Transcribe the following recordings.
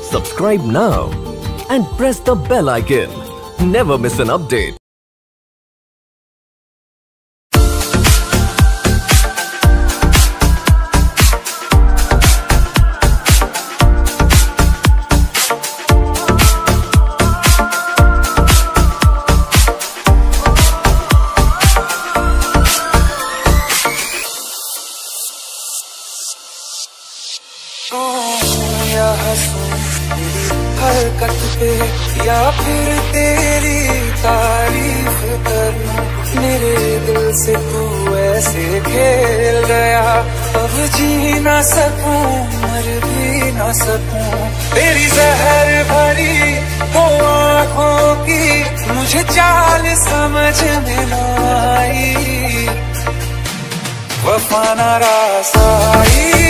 Subscribe now and press the bell icon. Never miss an update. हरकत पे या फिर तेरी तारीफ करूं, मेरे दिल से तू ऐसे खेल गया, अब जी ना सकूं मर भी ना सकूं। तेरी जहर भरी वो आँखों की मुझे चाल समझ में न आई, वफा ना रास आई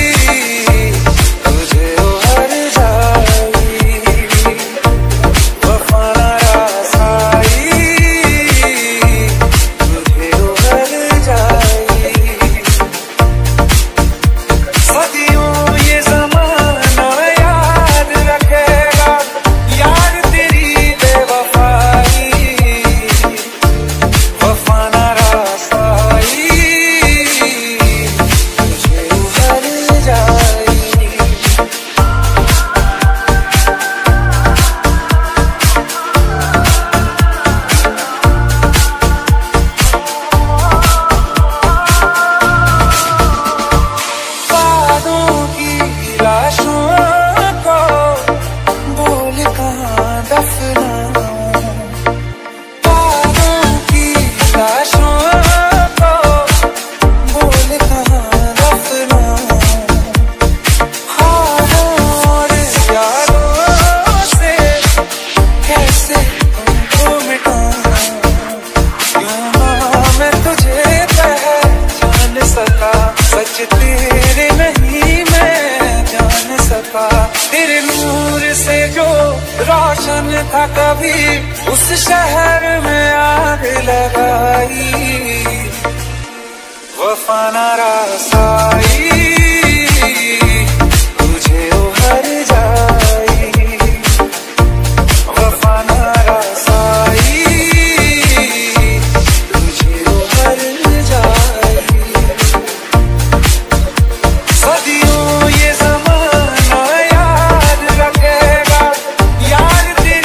था कभी उस शहर में आग लगाई, वफा ना रास आई तुझे उभर जाई, वफा ना रास आई तुझे उभर जाई। सदियों ये ज़माना याद रखेगा यार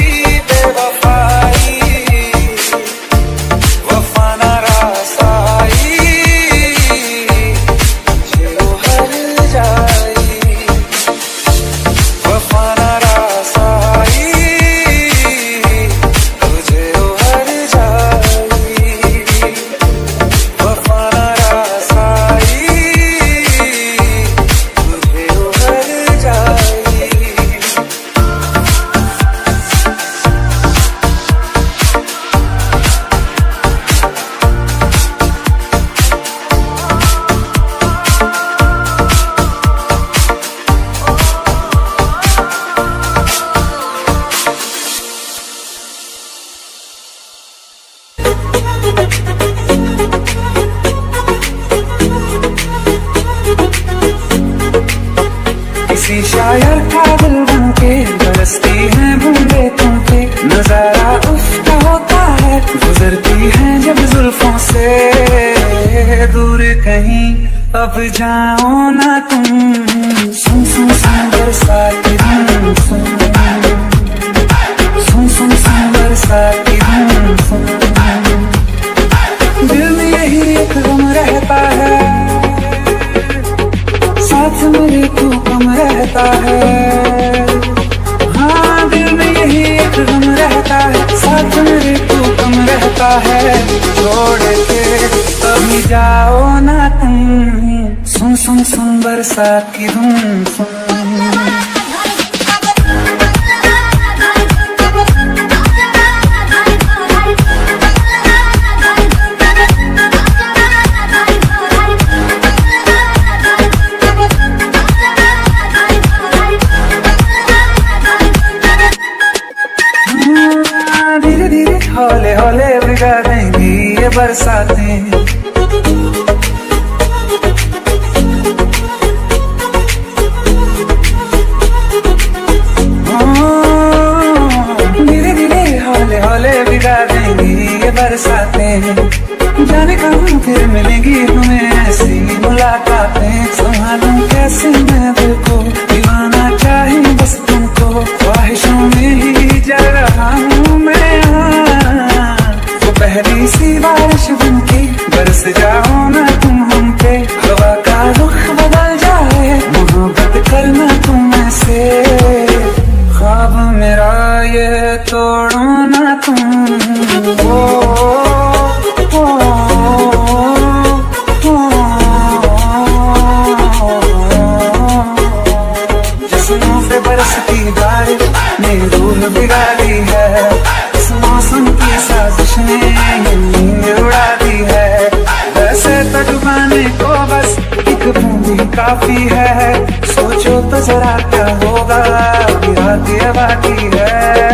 किसी शायर का दिल बनके बरसती है बूंदे तुमसे, नजारा उसका होता है गुजरती है जब जुल्फों से दूर कहीं, अब जाओ ना तुम। सुन सुन सुन बरसाती धूम सुन, सुन सुन सुन बरसाती धूम सुन, दिल में यही एक गम रहता है, साथ मेरे तू कम रहता है। हाँ दिल में यही एक गम रहता है, साथ मेरे तू कम रहता है। छोड़ के कभी जाओ ना तुम, सुन सुन सुन बरसात की धूम सुन। हौले हौले भिगा देंगी ये बरसातें, मिलेंगी हमें ऐसी मुलाकातें, संभालूं कैसे मैं दिल को, दीवाना चाहे बस तुमको, ख्वाहिशों में ही जल रहा हूँ मैं यहाँ। वो पहली सी बारिश बनके बरस जाओ ना तुम हम पे, हवा का रुख बदल जाए, मोहब्बत करना तुम ऐसे, ख्वाब मेरा ये तोड़ो ना तुम। जिस्मों पे बरसती बारिश ने रूह बिगाड़ी है, इस मौसम की साजिश ने नींद उड़ा दी है। वैसे तो डुबाने को बस एक बूंद ही काफी है, सोचो तो जरा क्या होगा, रात ये बाकी है।